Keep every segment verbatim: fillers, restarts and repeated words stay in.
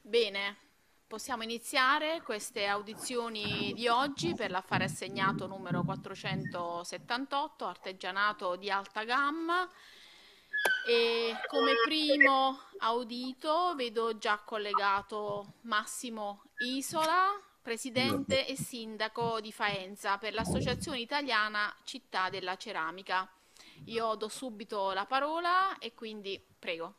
Bene, possiamo iniziare queste audizioni di oggi per l'affare assegnato numero quattrocentosettantotto, artigianato di alta gamma. E come primo audito vedo già collegato Massimo Isola, Buongiorno. presidente e sindaco di Faenza per l'Associazione Italiana Città della Ceramica. Io do subito la parola e quindi prego.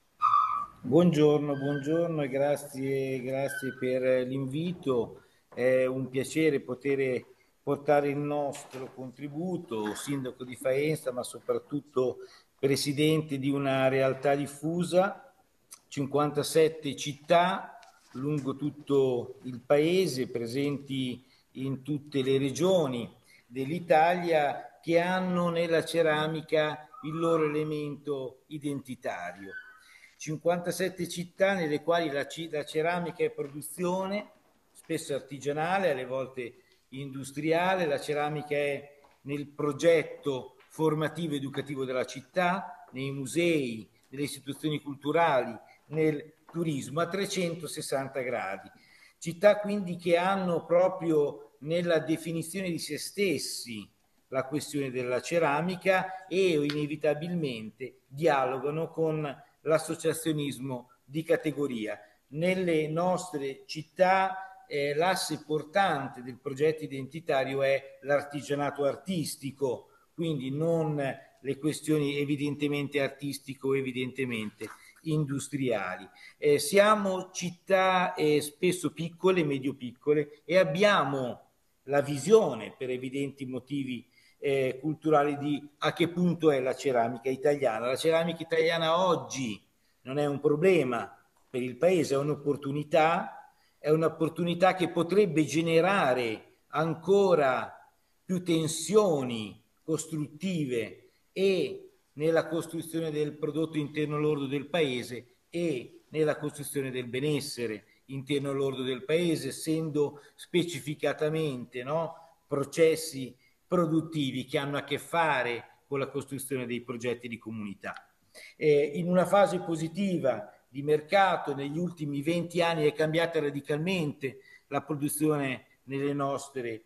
Buongiorno, buongiorno e grazie, grazie per l'invito. È un piacere poter portare il nostro contributo, sindaco di Faenza, ma soprattutto presidente di una realtà diffusa, cinquantasette città lungo tutto il paese, presenti in tutte le regioni dell'Italia, che hanno nella ceramica il loro elemento identitario. cinquantasette città nelle quali la, la ceramica è produzione, spesso artigianale, alle volte industriale, la ceramica è nel progetto formativo ed educativo della città, nei musei, nelle istituzioni culturali, nel turismo a trecentosessanta gradi. Città quindi che hanno proprio nella definizione di se stessi la questione della ceramica e inevitabilmente dialogano con l'associazionismo di categoria. Nelle nostre città eh, l'asse portante del progetto identitario è l'artigianato artistico, quindi non le questioni evidentemente artistico, evidentemente industriali. Eh, siamo città eh, spesso piccole, medio-piccole e abbiamo la visione, per evidenti motivi eh, culturali, di a che punto è la ceramica italiana. La ceramica italiana oggi non è un problema per il paese, è un'opportunità, è un'opportunità che potrebbe generare ancora più tensioni costruttive e nella costruzione del prodotto interno lordo del paese e nella costruzione del benessere interno lordo del paese, essendo specificatamente, no, processi produttivi che hanno a che fare con la costruzione dei progetti di comunità. Eh, in una fase positiva di mercato, negli ultimi venti anni è cambiata radicalmente la produzione nelle nostre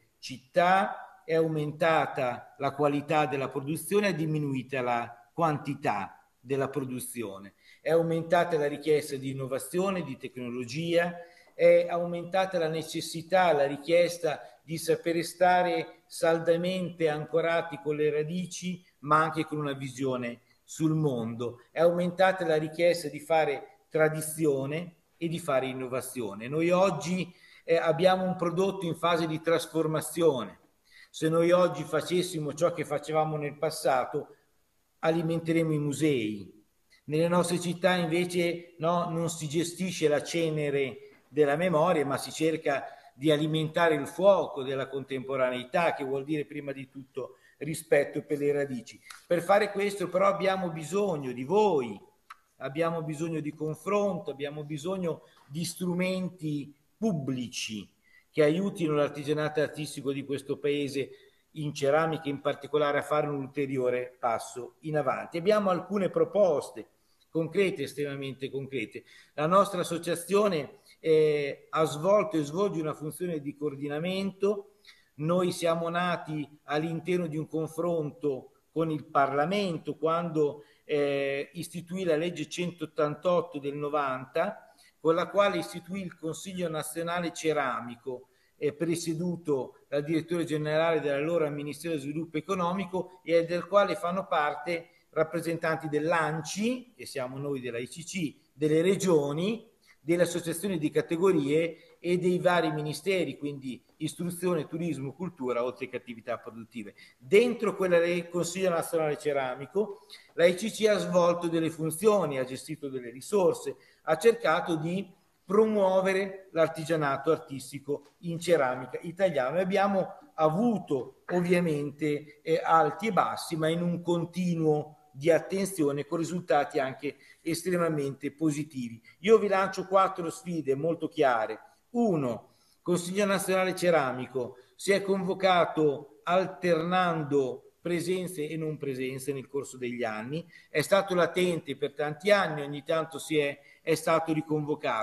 città, è aumentata la qualità della produzione, è diminuita la quantità della produzione, è aumentata la richiesta di innovazione, di tecnologia, è aumentata la necessità, la richiesta di sapere stare saldamente ancorati con le radici, ma anche con una visione sul mondo. È aumentata la richiesta di fare tradizione e di fare innovazione. Noi oggi eh, abbiamo un prodotto in fase di trasformazione. Se noi oggi facessimo ciò che facevamo nel passato, alimenteremo i musei. Nelle nostre città invece no, non si gestisce la cenere della memoria, ma si cerca di alimentare il fuoco della contemporaneità, che vuol dire prima di tutto rispetto per le radici. Per fare questo però abbiamo bisogno di voi, abbiamo bisogno di confronto, abbiamo bisogno di strumenti pubblici che aiutino l'artigianato artistico di questo paese, in ceramica in particolare, a fare un ulteriore passo in avanti. Abbiamo alcune proposte concrete, estremamente concrete. La nostra associazione eh, ha svolto e svolge una funzione di coordinamento. Noi siamo nati all'interno di un confronto con il Parlamento quando eh, istituì la legge centottantotto del novanta, con la quale istituì il Consiglio Nazionale Ceramico, eh, presieduto dal direttore generale dell'allora Ministero dello Sviluppo Economico, e del quale fanno parte rappresentanti dell'ANCI, che siamo noi della I C C, delle regioni, delle associazioni di categorie e dei vari ministeri, quindi istruzione, turismo, cultura, oltre che attività produttive. Dentro quella del Consiglio Nazionale Ceramico, la I C C ha svolto delle funzioni, ha gestito delle risorse, ha cercato di promuovere l'artigianato artistico in ceramica italiano e abbiamo avuto ovviamente eh, alti e bassi, ma in un continuo di attenzione con risultati anche estremamente positivi. Io vi lancio quattro sfide molto chiare. Uno, Consiglio Nazionale Ceramico si è convocato alternando presenze e non presenze nel corso degli anni, è stato latente per tanti anni, ogni tanto si è, è stato riconvocato.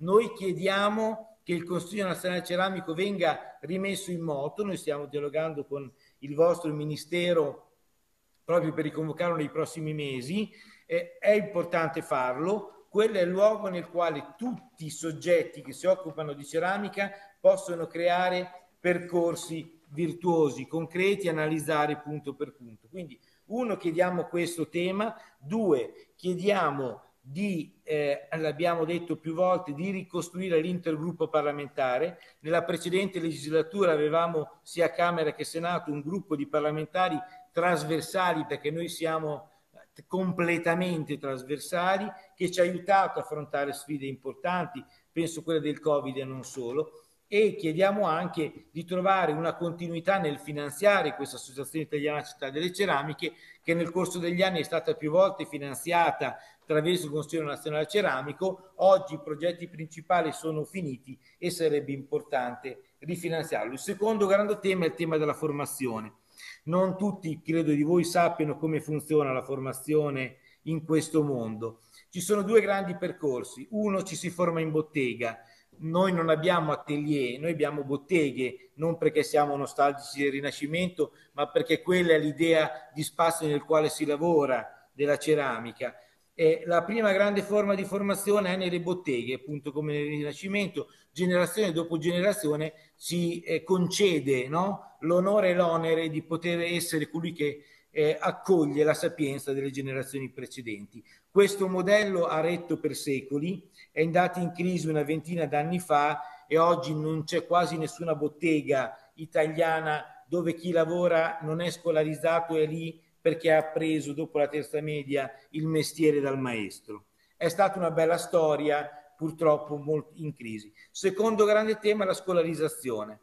Noi chiediamo che il Consiglio Nazionale Ceramico venga rimesso in moto, noi stiamo dialogando con il vostro Ministero proprio per riconvocarlo nei prossimi mesi, eh, è importante farlo, quello è il luogo nel quale tutti i soggetti che si occupano di ceramica possono creare percorsi virtuosi, concreti, analizzare punto per punto. Quindi, uno, chiediamo questo tema, due, chiediamo di, eh, l'abbiamo detto più volte, di ricostruire l'intergruppo parlamentare. Nella precedente legislatura avevamo sia Camera che Senato un gruppo di parlamentari trasversali, perché noi siamo completamente trasversali, che ci ha aiutato a affrontare sfide importanti, penso quelle del Covid e non solo, e chiediamo anche di trovare una continuità nel finanziare questa Associazione Italiana Città delle Ceramiche, che nel corso degli anni è stata più volte finanziata attraverso il Consiglio Nazionale Ceramico. Oggi i progetti principali sono finiti e sarebbe importante rifinanziarlo. Il secondo grande tema è il tema della formazione. Non tutti, credo, di voi sappiano come funziona la formazione in questo mondo. Ci sono due grandi percorsi. Uno, ci si forma in bottega. Noi non abbiamo atelier, noi abbiamo botteghe, non perché siamo nostalgici del Rinascimento, ma perché quella è l'idea di spazio nel quale si lavora della ceramica. Eh, la prima grande forma di formazione è nelle botteghe, appunto come nel Rinascimento, generazione dopo generazione si eh, concede, no, l'onore e l'onere di poter essere colui che eh, accoglie la sapienza delle generazioni precedenti. Questo modello ha retto per secoli, è andato in crisi una ventina d'anni fa e oggi non c'è quasi nessuna bottega italiana dove chi lavora non è scolarizzato e è lì perché ha appreso dopo la terza media il mestiere dal maestro. È stata una bella storia, purtroppo molto in crisi. Secondo grande tema, la scolarizzazione.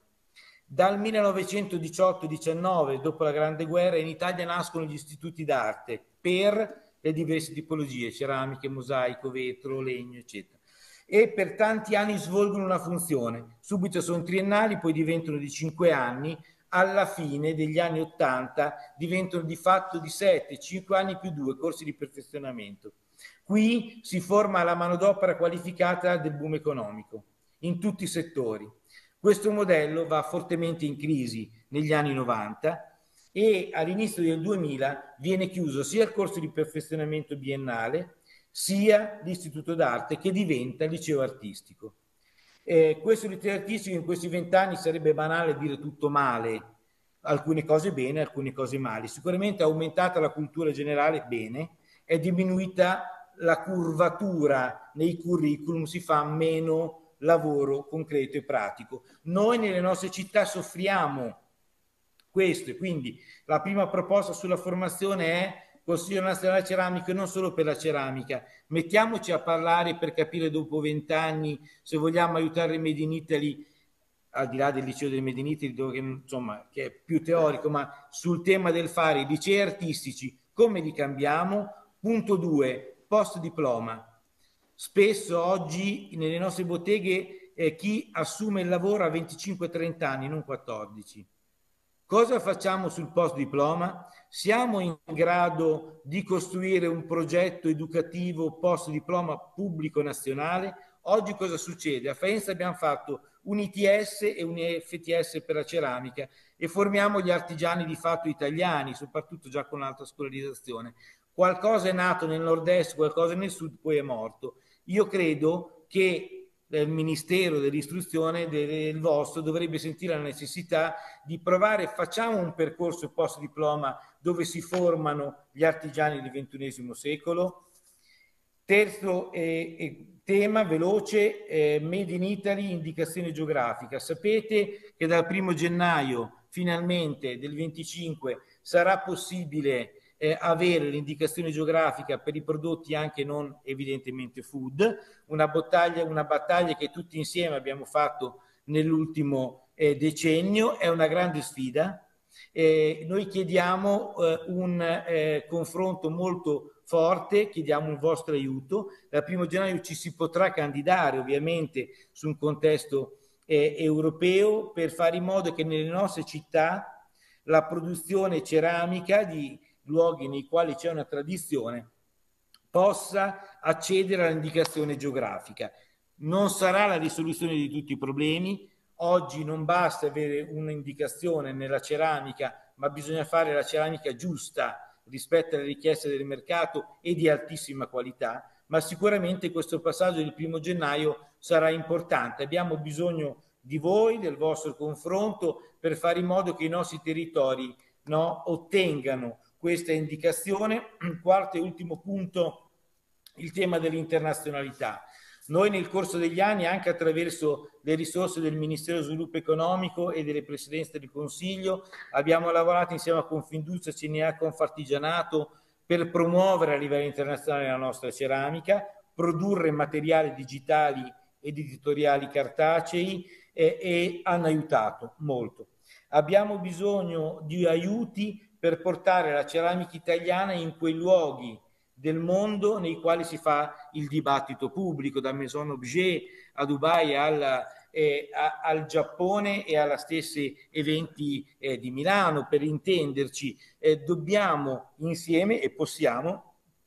Dal millenovecentodiciotto diciannove, dopo la Grande Guerra, in Italia nascono gli istituti d'arte per le diverse tipologie, ceramiche, mosaico, vetro, legno, eccetera. E per tanti anni svolgono una funzione. Subito sono triennali, poi diventano di cinque anni, alla fine degli anni ottanta diventano di fatto di sette, cinque anni più due corsi di perfezionamento. Qui si forma la manodopera qualificata del boom economico, in tutti i settori. Questo modello va fortemente in crisi negli anni novanta e all'inizio del duemila viene chiuso sia il corso di perfezionamento biennale sia l'istituto d'arte, che diventa liceo artistico. Eh, questo liceo artistico in questi vent'anni sarebbe banale dire tutto male, alcune cose bene, alcune cose male. Sicuramente è aumentata la cultura generale, bene, è diminuita la curvatura nei curriculum, si fa meno lavoro concreto e pratico. Noi nelle nostre città soffriamo questo e quindi la prima proposta sulla formazione è Consiglio Nazionale Ceramico, e non solo per la ceramica. Mettiamoci a parlare per capire dopo vent'anni se vogliamo aiutare il Made in Italy, al di là del liceo del Made in Italy, dove, insomma, che è più teorico, ma sul tema del fare i licei artistici, come li cambiamo? Punto due, post diploma. Spesso oggi nelle nostre botteghe eh, chi assume il lavoro a venticinque trenta anni, non quattordici. Cosa facciamo sul post diploma? Siamo in grado di costruire un progetto educativo post diploma pubblico nazionale? Oggi cosa succede? A Faenza abbiamo fatto un I T S e un F T S per la ceramica e formiamo gli artigiani di fatto italiani, soprattutto già con l'alta scolarizzazione. Qualcosa è nato nel nord-est, qualcosa nel sud, poi è morto. Io credo che del Ministero dell'Istruzione, del vostro, dovrebbe sentire la necessità di provare, facciamo un percorso post diploma dove si formano gli artigiani del ventunesimo secolo. Terzo eh, tema veloce, eh, Made in Italy, indicazione geografica. Sapete che dal primo gennaio finalmente del venticinque sarà possibile Eh, avere l'indicazione geografica per i prodotti anche non evidentemente food, una battaglia, una battaglia che tutti insieme abbiamo fatto nell'ultimo eh, decennio, è una grande sfida. Eh, noi chiediamo eh, un eh, confronto molto forte, chiediamo il vostro aiuto. Dal primo gennaio ci si potrà candidare ovviamente su un contesto eh, europeo per fare in modo che nelle nostre città la produzione ceramica di luoghi nei quali c'è una tradizione possa accedere all'indicazione geografica. Non sarà la risoluzione di tutti i problemi. Oggi non basta avere un'indicazione nella ceramica, ma bisogna fare la ceramica giusta rispetto alle richieste del mercato e di altissima qualità, ma sicuramente questo passaggio del primo gennaio sarà importante. Abbiamo bisogno di voi, del vostro confronto, per fare in modo che i nostri territori, no, ottengano questa indicazione. Quarto e ultimo punto, il tema dell'internazionalità. Noi nel corso degli anni, anche attraverso le risorse del Ministero dello Sviluppo Economico e delle Presidenze del Consiglio, abbiamo lavorato insieme a Confindustria, C N A, Confartigianato per promuovere a livello internazionale la nostra ceramica, produrre materiali digitali ed editoriali cartacei e, e hanno aiutato molto. Abbiamo bisogno di aiuti per portare la ceramica italiana in quei luoghi del mondo nei quali si fa il dibattito pubblico, da Maison Objet a Dubai alla, eh, a, al Giappone e alla stessi eventi eh, di Milano, per intenderci. Eh, dobbiamo insieme, e possiamo,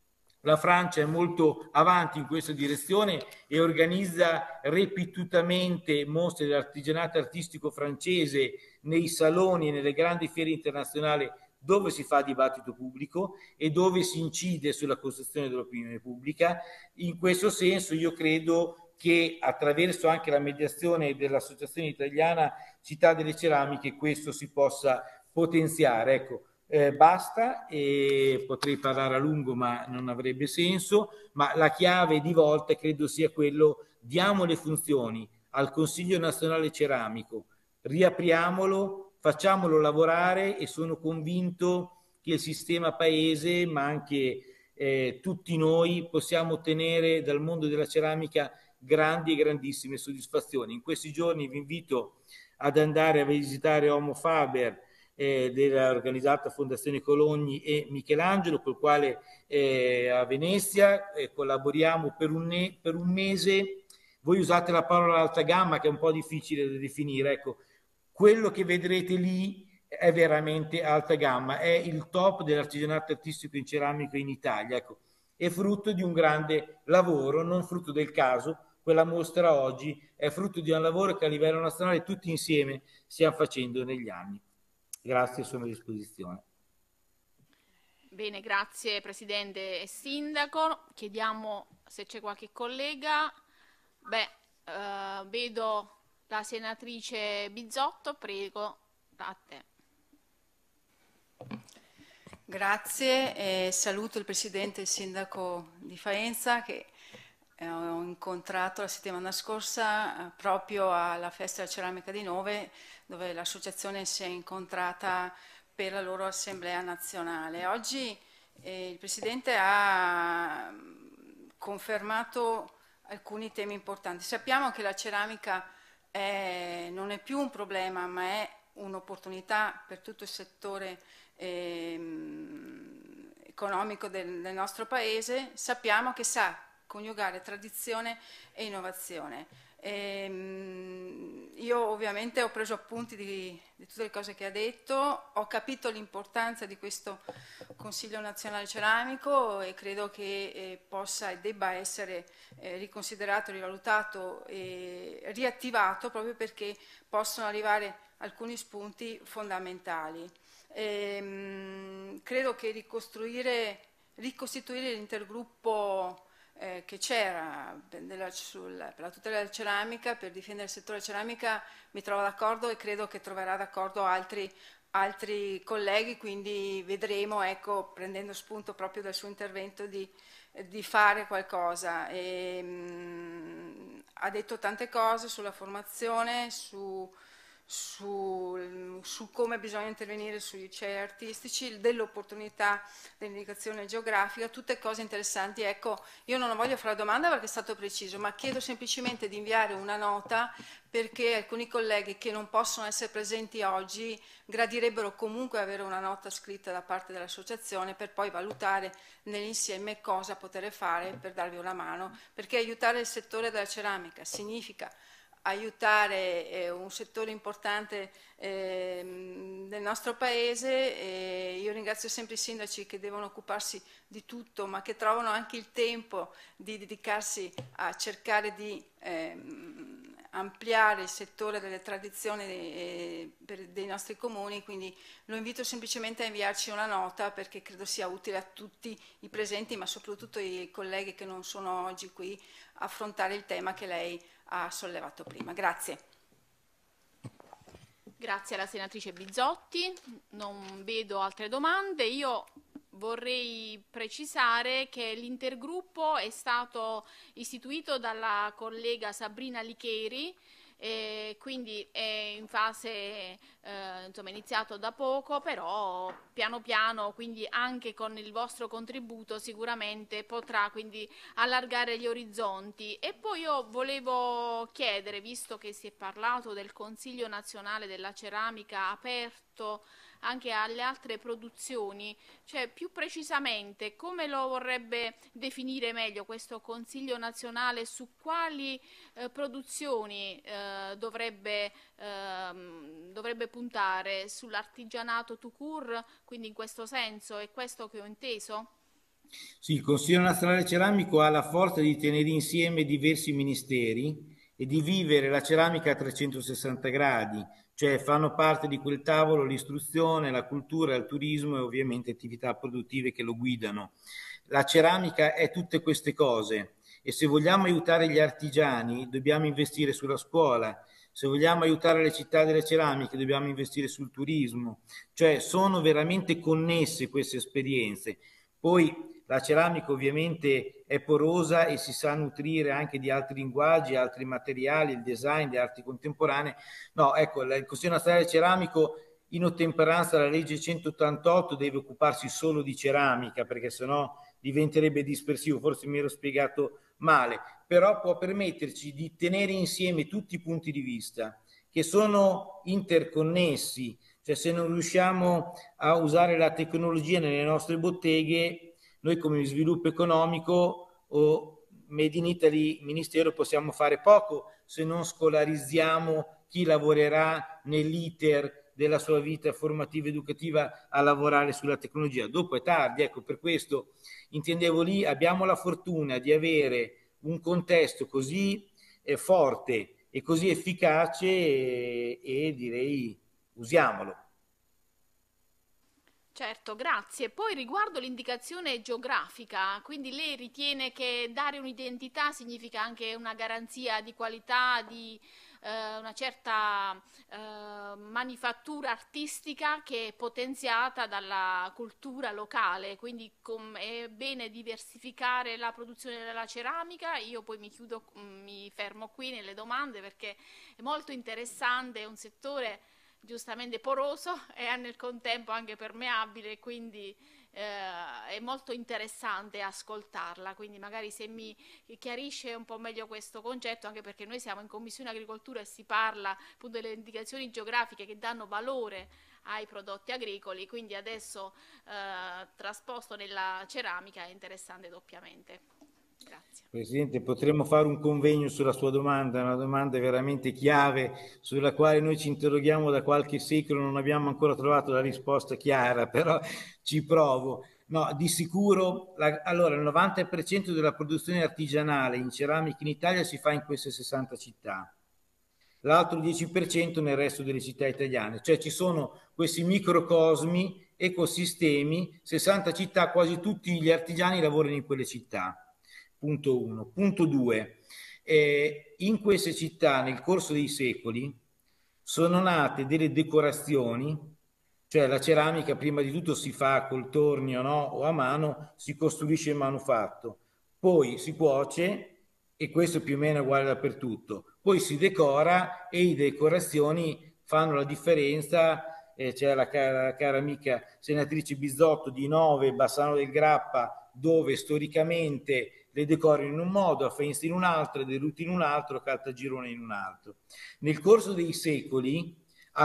la Francia è molto avanti in questa direzione e organizza ripetutamente mostre dell'artigianato artistico francese nei saloni e nelle grandi fiere internazionali dove si fa dibattito pubblico e dove si incide sulla costruzione dell'opinione pubblica. In questo senso io credo che attraverso anche la mediazione dell'Associazione Italiana Città delle Ceramiche questo si possa potenziare. Ecco, eh, basta, e potrei parlare a lungo ma non avrebbe senso, ma la chiave di volta credo sia quello: diamo le funzioni al Consiglio Nazionale Ceramico, riapriamolo, facciamolo lavorare, e sono convinto che il sistema paese, ma anche eh, tutti noi, possiamo ottenere dal mondo della ceramica grandi e grandissime soddisfazioni. In questi giorni vi invito ad andare a visitare Homo Faber, eh, dell'organizzata Fondazione Cologni e Michelangelo, col quale eh, a Venezia eh, collaboriamo per un, ne- per un mese. Voi usate la parola alta gamma, che è un po' difficile da definire, ecco. Quello che vedrete lì è veramente alta gamma, è il top dell'artigianato artistico in ceramica in Italia, ecco. È frutto di un grande lavoro, non frutto del caso. Quella mostra oggi è frutto di un lavoro che a livello nazionale tutti insieme stiamo facendo negli anni. Grazie, sono a disposizione. Bene, grazie Presidente e Sindaco. Chiediamo se c'è qualche collega. Beh, eh, vedo la senatrice Bizzotto, prego, a te. Grazie, e saluto il Presidente e il Sindaco di Faenza, che ho incontrato la settimana scorsa eh, proprio alla Festa della Ceramica di Nove, dove l'associazione si è incontrata per la loro assemblea nazionale. Oggi eh, il Presidente ha confermato alcuni temi importanti. Sappiamo che la ceramica è, non è più un problema, ma è un'opportunità per tutto il settore ehm, economico del, del nostro Paese. Sappiamo che sa coniugare tradizione e innovazione. Ehm, io ovviamente ho preso appunti di, di tutte le cose che ha detto, ho capito l'importanza di questo Consiglio Nazionale Ceramico e credo che eh, possa e debba essere eh, riconsiderato, rivalutato e riattivato, proprio perché possono arrivare alcuni spunti fondamentali. Ehm, credo che ricostruire, ricostituire l'intergruppo Eh, che c'era per la tutela della ceramica, per difendere il settore ceramica, mi trovo d'accordo e credo che troverà d'accordo altri, altri colleghi, quindi vedremo, ecco, prendendo spunto proprio dal suo intervento, di, di fare qualcosa. E, mh, ha detto tante cose sulla formazione, su Su, su come bisogna intervenire sui licei artistici, dell'opportunità dell'indicazione geografica, tutte cose interessanti. Ecco, io non voglio fare la domanda perché è stato preciso, ma chiedo semplicemente di inviare una nota, perché alcuni colleghi che non possono essere presenti oggi gradirebbero comunque avere una nota scritta da parte dell'associazione per poi valutare nell'insieme cosa poter fare per darvi una mano, perché aiutare il settore della ceramica significa aiutare eh, un settore importante eh, del nostro paese. E io ringrazio sempre i sindaci che devono occuparsi di tutto, ma che trovano anche il tempo di dedicarsi a cercare di ehm, ampliare il settore delle tradizioni eh, per, dei nostri comuni. Quindi lo invito semplicemente a inviarci una nota, perché credo sia utile a tutti i presenti, ma soprattutto ai colleghi che non sono oggi qui, affrontare il tema che lei ha sollevato prima. Grazie. Grazie alla senatrice Bizzotti, non vedo altre domande. Io vorrei precisare che l'intergruppo è stato istituito dalla collega Sabrina Licheri, e quindi è in fase, eh, insomma, iniziato da poco, però piano piano, quindi anche con il vostro contributo sicuramente potrà quindi allargare gli orizzonti. E poi io volevo chiedere, visto che si è parlato del Consiglio Nazionale della Ceramica aperto anche alle altre produzioni, cioè più precisamente come lo vorrebbe definire meglio questo Consiglio nazionale, su quali eh, produzioni eh, dovrebbe, ehm, dovrebbe puntare, sull'artigianato tout court, quindi in questo senso, è questo che ho inteso? Sì, il Consiglio Nazionale Ceramico ha la forza di tenere insieme diversi ministeri e di vivere la ceramica a trecentosessanta gradi, cioè fanno parte di quel tavolo l'istruzione, la cultura, il turismo e ovviamente attività produttive che lo guidano. La ceramica è tutte queste cose e se vogliamo aiutare gli artigiani dobbiamo investire sulla scuola, se vogliamo aiutare le città delle ceramiche dobbiamo investire sul turismo, cioè sono veramente connesse queste esperienze. Poi la ceramica ovviamente è porosa e si sa nutrire anche di altri linguaggi, altri materiali, il design, le arti contemporanee. No, ecco, il Consiglio Nazionale Ceramico, in ottemperanza alla legge centottantotto, deve occuparsi solo di ceramica, perché sennò diventerebbe dispersivo, forse mi ero spiegato male, però può permetterci di tenere insieme tutti i punti di vista che sono interconnessi, cioè se non riusciamo a usare la tecnologia nelle nostre botteghe, noi come sviluppo economico o Made in Italy Ministero possiamo fare poco se non scolarizziamo chi lavorerà nell'iter della sua vita formativa educativa a lavorare sulla tecnologia. Dopo è tardi, ecco, per questo intendevo lì abbiamo la fortuna di avere un contesto così eh, forte e così efficace e, e direi usiamolo. Certo, grazie. Poi riguardo l'indicazione geografica, quindi lei ritiene che dare un'identità significa anche una garanzia di qualità, di eh, una certa eh, manifattura artistica che è potenziata dalla cultura locale, quindi com- è bene diversificare la produzione della ceramica. Io poi mi chiudo, mi fermo qui nelle domande perché è molto interessante, è un settore giustamente poroso e nel contempo anche permeabile, quindi eh, è molto interessante ascoltarla, quindi magari se mi chiarisce un po' meglio questo concetto, anche perché noi siamo in Commissione Agricoltura e si parla appunto delle indicazioni geografiche che danno valore ai prodotti agricoli, quindi adesso eh, trasposto nella ceramica è interessante doppiamente. Grazie. Presidente, potremmo fare un convegno sulla sua domanda, una domanda veramente chiave sulla quale noi ci interroghiamo da qualche secolo, non abbiamo ancora trovato la risposta chiara, però ci provo. No, di sicuro, la, allora il novanta per cento della produzione artigianale in ceramica in Italia si fa in queste sessanta città, l'altro dieci per cento nel resto delle città italiane, cioè ci sono questi microcosmi, ecosistemi, sessanta città, quasi tutti gli artigiani lavorano in quelle città. Punto uno. Punto due. Eh, in queste città nel corso dei secoli sono nate delle decorazioni, cioè la ceramica prima di tutto si fa col tornio, no? O a mano, si costruisce il manufatto, poi si cuoce e questo più o meno è uguale dappertutto, poi si decora e le decorazioni fanno la differenza. Eh, c'è la cara, la cara amica senatrice Bizzotto di Nove, Bassano del Grappa, dove storicamente le decorano in un modo, a Faenza in un altro, De Rutti in un altro, a Caltagirone in un altro. Nel corso dei secoli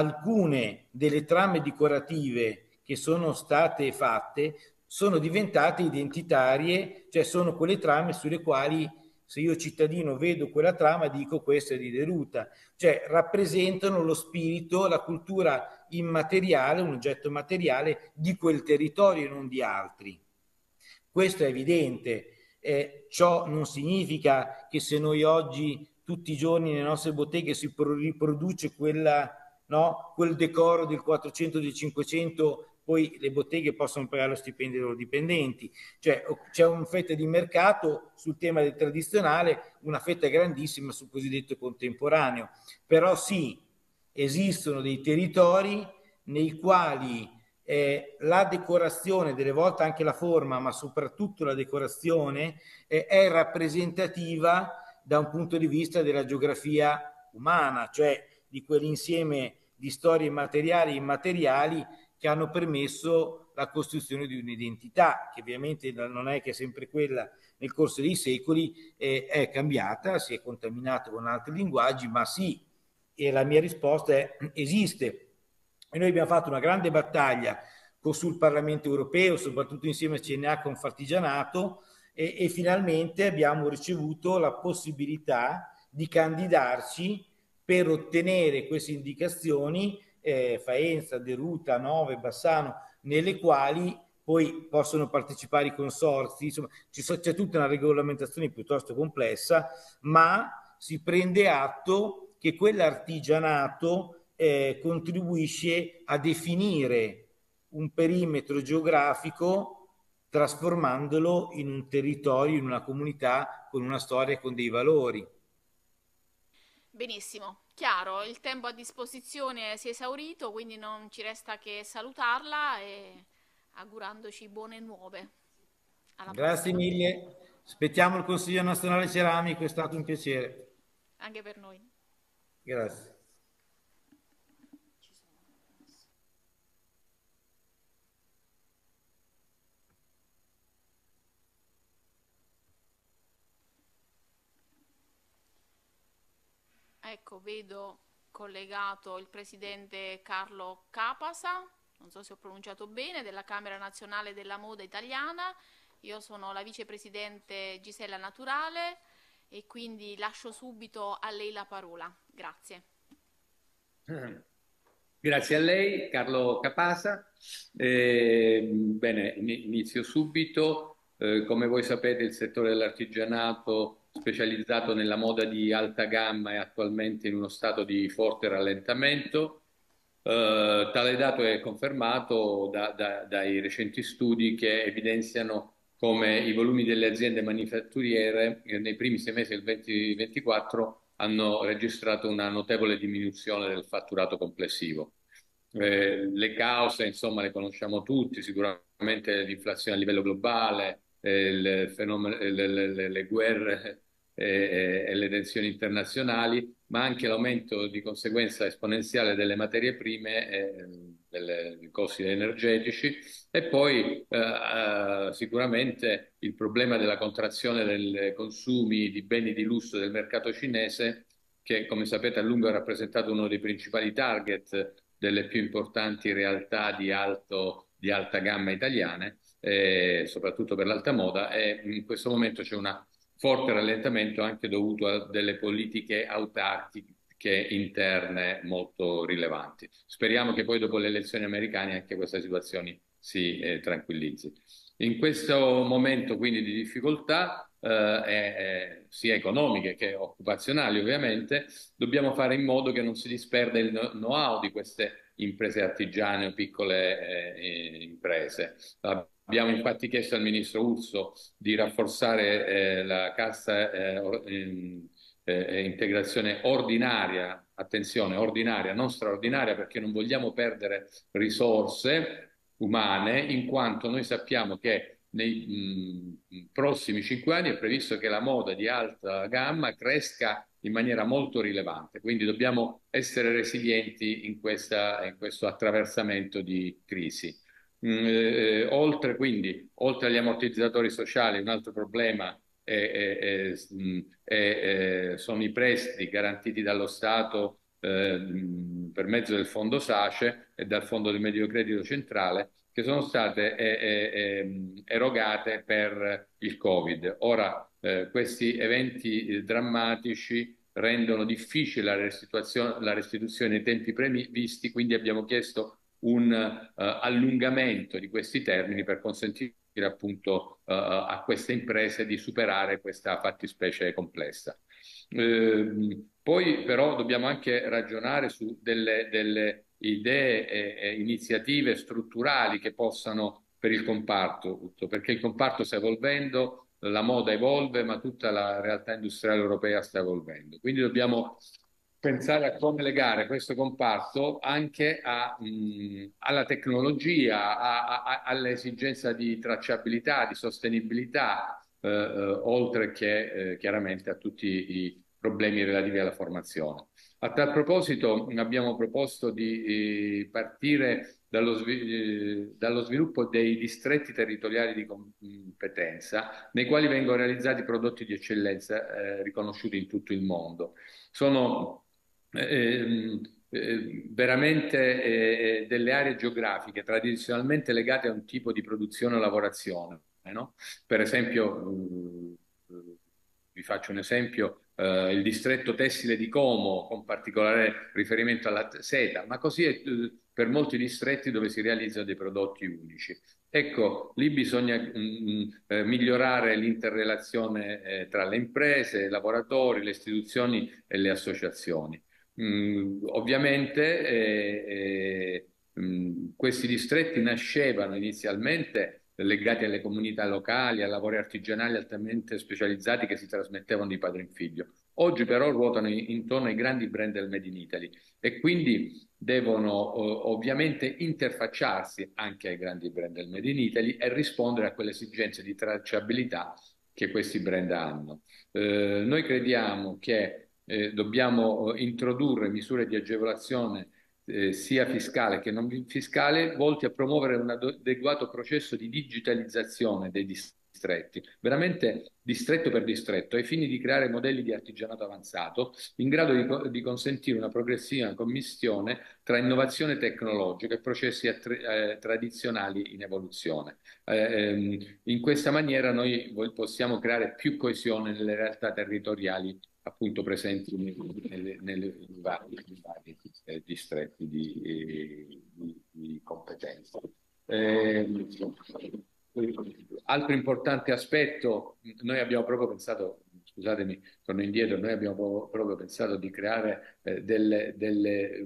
alcune delle trame decorative che sono state fatte sono diventate identitarie, cioè sono quelle trame sulle quali se io cittadino vedo quella trama dico questa è di Deruta, cioè rappresentano lo spirito, la cultura immateriale, un oggetto materiale di quel territorio e non di altri. Questo è evidente. Eh, ciò non significa che se noi oggi tutti i giorni nelle nostre botteghe si riproduce quella, no, quel decoro del quattrocento, del cinquecento, poi le botteghe possono pagare lo stipendio dei loro dipendenti. Cioè c'è una fetta di mercato sul tema del tradizionale, una fetta grandissima sul cosiddetto contemporaneo. Però sì, esistono dei territori nei quali eh, la decorazione, delle volte anche la forma, ma soprattutto la decorazione, eh, è rappresentativa da un punto di vista della geografia umana, cioè di quell'insieme di storie materiali e immateriali che hanno permesso la costruzione di un'identità, che ovviamente non è che è sempre quella nel corso dei secoli, eh, è cambiata, si è contaminata con altri linguaggi, ma sì, e la mia risposta è esiste. E noi abbiamo fatto una grande battaglia sul Parlamento europeo, soprattutto insieme a C N H Confartigianato, e, e finalmente abbiamo ricevuto la possibilità di candidarci per ottenere queste indicazioni, eh, Faenza, Deruta, Nove, Bassano, nelle quali poi possono partecipare i consorzi, insomma c'è tutta una regolamentazione piuttosto complessa, ma si prende atto che quell'artigianato eh, contribuisce a definire un perimetro geografico trasformandolo in un territorio, in una comunità con una storia e con dei valori. Benissimo, chiaro, il tempo a disposizione si è esaurito, quindi non ci resta che salutarla e augurandoci buone nuove. Alla Grazie prossima. Mille, aspettiamo il Consiglio Nazionale Ceramico, è stato un piacere. Anche per noi. Grazie. Ecco, vedo collegato il presidente Carlo Capasa, non so se ho pronunciato bene, della Camera Nazionale della Moda Italiana. Io sono la vicepresidente Gisella Naturale e quindi lascio subito a lei la parola. Grazie. Grazie a lei, Carlo Capasa. Eh, bene, inizio subito. Eh, come voi sapete, il settore dell'artigianato specializzato nella moda di alta gamma è attualmente in uno stato di forte rallentamento. Eh, tale dato è confermato da, da, dai recenti studi che evidenziano come i volumi delle aziende manifatturiere eh, nei primi sei mesi del duemilaventiquattro hanno registrato una notevole diminuzione del fatturato complessivo. Eh, le cause, insomma, le conosciamo tutti, sicuramente l'inflazione a livello globale, eh, il fenomeno, le, le, le guerre e, e le tensioni internazionali, ma anche l'aumento di conseguenza esponenziale delle materie prime e dei costi energetici, e poi eh, eh, sicuramente il problema della contrazione dei consumi di beni di lusso del mercato cinese, che come sapete a lungo ha rappresentato uno dei principali target delle più importanti realtà di, alto, di alta gamma italiane, eh, soprattutto per l'alta moda, e in questo momento c'è un forte rallentamento anche dovuto a delle politiche autarchiche interne molto rilevanti. Speriamo che poi dopo le elezioni americane anche questa situazione si eh, tranquillizzi. In questo momento quindi di difficoltà, eh, eh, sia economiche che occupazionali ovviamente, dobbiamo fare in modo che non si disperda il know-how di queste imprese artigiane o piccole eh, imprese. Abbiamo infatti chiesto al Ministro Urso di rafforzare eh, la cassa eh, in, eh, integrazione ordinaria, attenzione, ordinaria, non straordinaria, perché non vogliamo perdere risorse umane, in quanto noi sappiamo che nei mh, prossimi cinque anni è previsto che la moda di alta gamma cresca in maniera molto rilevante, quindi dobbiamo essere resilienti in, questa, in questo attraversamento di crisi. Eh, oltre, quindi, oltre agli ammortizzatori sociali, un altro problema è, è, è, è, sono i prestiti garantiti dallo Stato eh, per mezzo del fondo SACE e dal fondo del medio credito centrale, che sono state eh, eh, erogate per il Covid. Ora eh, questi eventi eh, drammatici rendono difficile la restituzione, la restituzione nei tempi previsti, quindi abbiamo chiesto un uh, allungamento di questi termini per consentire appunto uh, a queste imprese di superare questa fattispecie complessa. Eh, poi però dobbiamo anche ragionare su delle, delle idee e, e iniziative strutturali che possano per il comparto, perché il comparto sta evolvendo, la moda evolve, ma tutta la realtà industriale europea sta evolvendo. Quindi dobbiamo pensare a come legare questo comparto anche a, mh, alla tecnologia, a, a, all'esigenza di tracciabilità, di sostenibilità, eh, eh, oltre che eh, chiaramente a tutti i problemi relativi alla formazione. A tal proposito abbiamo proposto di eh, partire dallo, svi- dallo sviluppo dei distretti territoriali di competenza, nei quali vengono realizzati prodotti di eccellenza eh, riconosciuti in tutto il mondo. Sono eh, eh, veramente eh, delle aree geografiche tradizionalmente legate a un tipo di produzione o lavorazione, eh, no? Per esempio, eh, vi faccio un esempio, eh, il distretto tessile di Como, con particolare riferimento alla seta, ma così è eh, per molti distretti dove si realizzano dei prodotti unici. Ecco, lì bisogna mh, eh, migliorare l'interrelazione eh, tra le imprese, i lavoratori, le istituzioni e le associazioni. Mm, ovviamente eh, eh, mh, questi distretti nascevano inizialmente legati alle comunità locali, a lavori artigianali altamente specializzati che si trasmettevano di padre in figlio. Oggi però ruotano intorno ai grandi brand del Made in Italy e quindi devono oh, ovviamente interfacciarsi anche ai grandi brand del Made in Italy e rispondere a quelle esigenze di tracciabilità che questi brand hanno. Eh, noi crediamo che eh, dobbiamo introdurre misure di agevolazione eh, sia fiscale che non fiscale, volti a promuovere un adeguato processo di digitalizzazione dei distretti, veramente distretto per distretto, ai fini di creare modelli di artigianato avanzato in grado di, di consentire una progressiva commistione tra innovazione tecnologica e processi eh, tradizionali in evoluzione. Eh, in questa maniera noi possiamo creare più coesione nelle realtà territoriali appunto presenti nei, nei vari, vari eh, distretti di, eh, di, di competenza. Eh, altro importante aspetto, noi abbiamo proprio pensato, scusatemi, torno indietro, noi abbiamo proprio pensato di creare eh, delle, delle,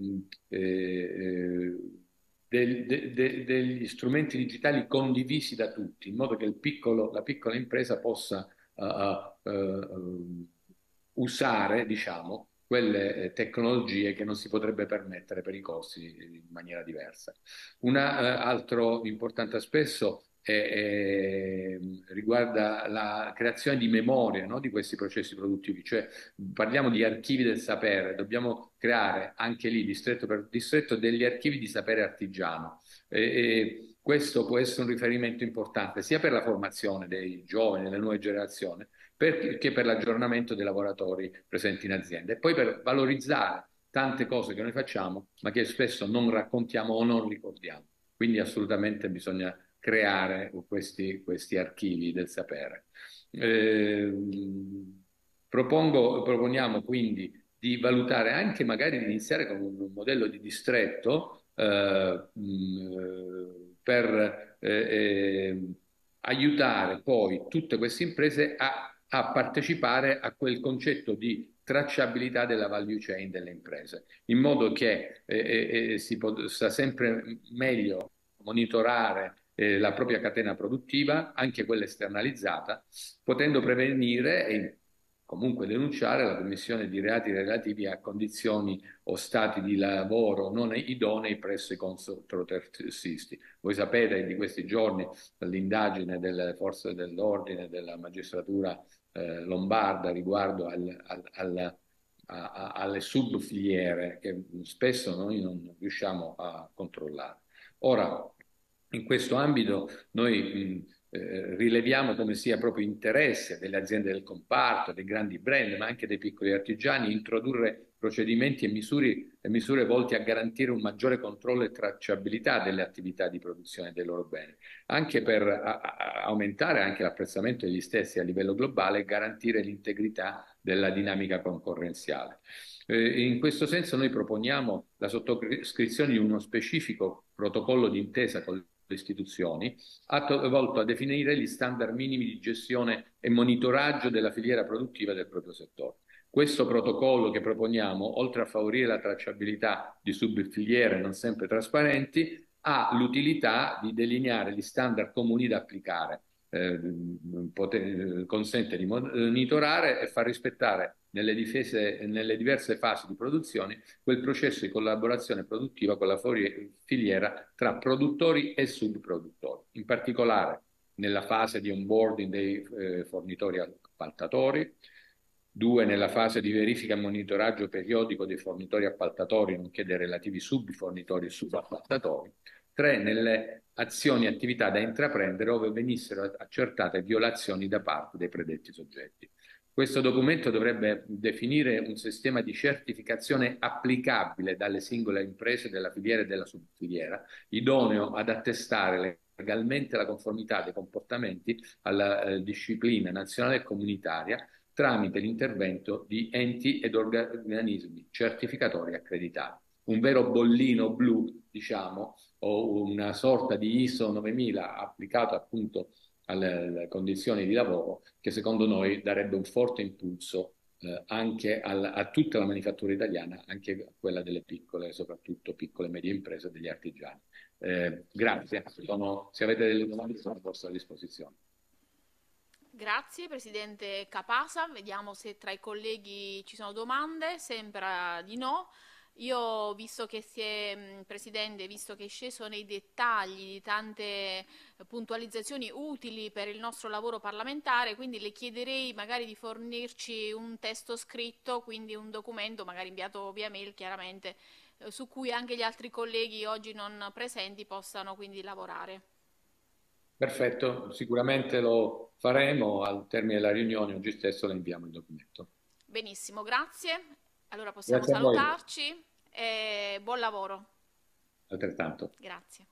eh, del, de, de, degli strumenti digitali condivisi da tutti, in modo che il piccolo, la piccola impresa possa uh, uh, uh, usare, diciamo, quelle eh, tecnologie che non si potrebbe permettere per i costi in maniera diversa. Un eh, altro importante aspetto è, è, riguarda la creazione di memoria, no, di questi processi produttivi, cioè parliamo di archivi del sapere, dobbiamo creare anche lì, distretto per distretto, degli archivi di sapere artigiano. E, e questo può essere un riferimento importante sia per la formazione dei giovani, delle nuove generazioni, che per l'aggiornamento dei lavoratori presenti in azienda e poi per valorizzare tante cose che noi facciamo ma che spesso non raccontiamo o non ricordiamo. Quindi assolutamente bisogna creare questi, questi archivi del sapere. Eh, propongo, proponiamo quindi di valutare anche magari di iniziare con un modello di distretto eh, mh, per eh, eh, aiutare poi tutte queste imprese a a partecipare a quel concetto di tracciabilità della value chain delle imprese, in modo che eh, eh, si possa sempre meglio monitorare eh, la propria catena produttiva, anche quella esternalizzata, potendo prevenire e comunque denunciare la commissione di reati relativi a condizioni o stati di lavoro non idonei presso i controterzisti. Voi sapete di questi giorni l'indagine delle forze dell'ordine, della magistratura eh, lombarda riguardo al, al, al, a, a, alle subfiliere che spesso noi non riusciamo a controllare. Ora, in questo ambito noi eh, rileviamo come sia proprio interesse delle aziende del comparto, dei grandi brand, ma anche dei piccoli artigiani, introdurre procedimenti e misure, e misure volte a garantire un maggiore controllo e tracciabilità delle attività di produzione dei loro beni, anche per a, a, aumentare anche l'apprezzamento degli stessi a livello globale e garantire l'integrità della dinamica concorrenziale. Eh, in questo senso noi proponiamo la sottoscrizione di uno specifico protocollo d'intesa con le istituzioni atto, volto a definire gli standard minimi di gestione e monitoraggio della filiera produttiva del proprio settore. Questo protocollo che proponiamo, oltre a favorire la tracciabilità di subfiliere non sempre trasparenti, ha l'utilità di delineare gli standard comuni da applicare, eh, poter, consente di monitorare e far rispettare nelle, difese, nelle diverse fasi di produzione quel processo di collaborazione produttiva con la filiera tra produttori e subproduttori, in particolare nella fase di onboarding dei eh, fornitori appaltatori, due nella fase di verifica e monitoraggio periodico dei fornitori appaltatori nonché dei relativi subfornitori e subappaltatori, tre nelle azioni e attività da intraprendere ove venissero accertate violazioni da parte dei predetti soggetti. Questo documento dovrebbe definire un sistema di certificazione applicabile dalle singole imprese della filiera e della subfiliera, idoneo ad attestare legalmente la conformità dei comportamenti alla eh, disciplina nazionale e comunitaria tramite l'intervento di enti ed organismi certificatori accreditati. Un vero bollino blu, diciamo, o una sorta di I S O novemila applicato appunto alle, alle condizioni di lavoro, che secondo noi darebbe un forte impulso eh, anche al, a tutta la manifattura italiana, anche a quella delle piccole, soprattutto piccole e medie imprese, degli artigiani. Eh, grazie, sono, se avete delle domande sono a vostra disposizione. Grazie Presidente Capasa, vediamo se tra i colleghi ci sono domande, sembra di no. Io, visto che si è, Presidente, visto che è sceso nei dettagli di tante puntualizzazioni utili per il nostro lavoro parlamentare, quindi le chiederei magari di fornirci un testo scritto, quindi un documento, magari inviato via mail chiaramente, eh, su cui anche gli altri colleghi oggi non presenti possano quindi lavorare. Perfetto, sicuramente lo faremo al termine della riunione, oggi stesso le inviamo il documento. Benissimo, grazie. Allora possiamo Grazie a voi. salutarci e buon lavoro. Altrettanto. Grazie.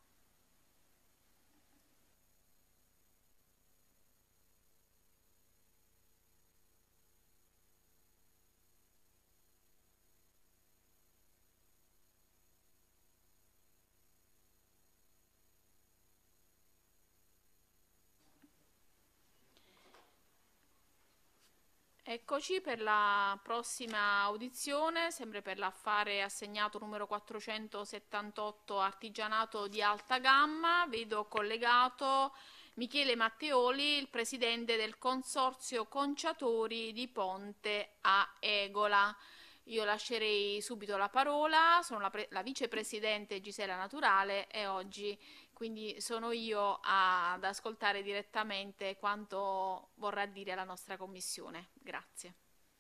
Eccoci per la prossima audizione, sempre per l'affare assegnato numero quattrocentosettantotto artigianato di alta gamma. Vedo collegato Michele Matteoli, il presidente del Consorzio Conciatori di Ponte a Egola. Io lascerei subito la parola, sono la, la vicepresidente Gisela Naturale e oggi quindi sono io ad ascoltare direttamente quanto vorrà dire la nostra commissione. Grazie.